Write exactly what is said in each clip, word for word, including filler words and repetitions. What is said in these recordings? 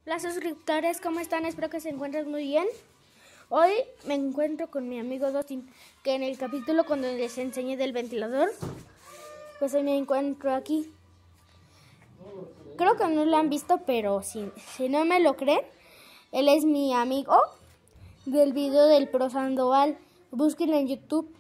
Hola suscriptores, ¿cómo están? Espero que se encuentren muy bien. Hoy me encuentro con mi amigo Dustin, que en el capítulo cuando les enseñé del ventilador, pues hoy me encuentro aquí. Creo que no lo han visto, pero si, si no me lo creen, él es mi amigo del video del Pro Sandoval. Búsquenlo en YouTube.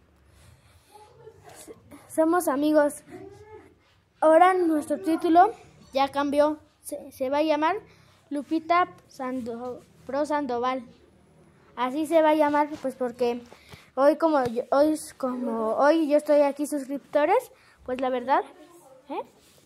Somos amigos. Ahora nuestro título ya cambió. Se, se va a llamar Lupita Sando, Pro Sandoval. Así se va a llamar, pues porque hoy como yo, hoy como hoy yo estoy aquí suscriptores, pues la verdad, ¿eh?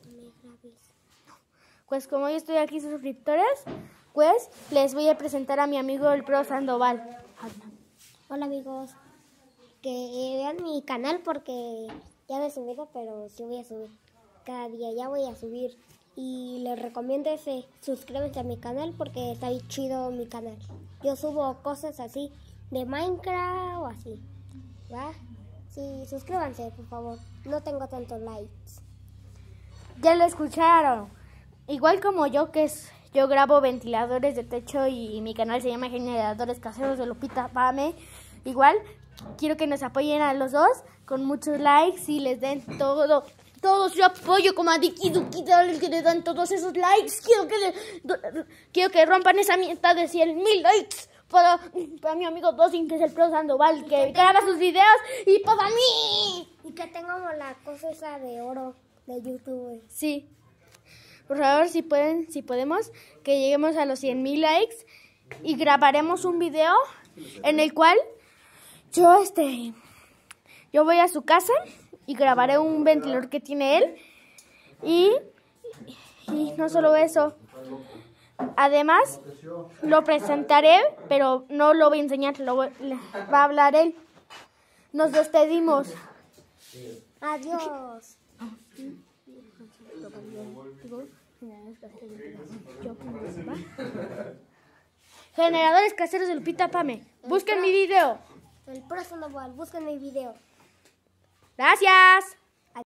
Pues como hoy estoy aquí suscriptores, pues les voy a presentar a mi amigo el Pro Sandoval. Hola amigos, que vean mi canal porque ya no he subido, pero sí voy a subir. Cada día ya voy a subir. Y les recomiendo ese, suscríbanse a mi canal porque está ahí chido mi canal. Yo subo cosas así de Minecraft o así, ¿va? Sí, suscríbanse por favor, no tengo tantos likes. Ya lo escucharon. Igual como yo, que es, yo grabo ventiladores de techo y mi canal se llama Generadores Caseros de Lupita Pame. Igual quiero que nos apoyen a los dos con muchos likes y les den todo. Todo su apoyo como a Diki Duki, que le dan todos esos likes. Quiero que, le, quiero que rompan esa meta de cien mil likes para, para mi amigo Dustin, que es el Pro Sandoval, que, que graba sus videos, y para mí. Y que tengamos la cosa esa de oro de YouTube. Sí. Por favor, si pueden, si podemos, que lleguemos a los cien mil likes y grabaremos un video en el cual yo, este, yo voy a su casa y grabaré un ventilador que tiene él. Y, y no solo eso. Además, lo presentaré, pero no lo voy a enseñar, lo voy, va a hablar él. Nos despedimos. Adiós. Generadores Caseros de Lupita Pame. Busquen mi video. El Pro Sandoval, busquen mi video. Gracias.